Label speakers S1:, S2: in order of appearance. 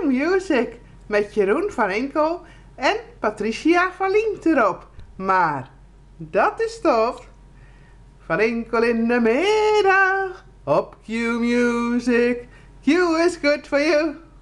S1: Q-Music met Jeroen van Enkel en Patricia van Liemt erop. Maar dat is tof. Van Enkel in de middag op Q-Music. Q is good for you.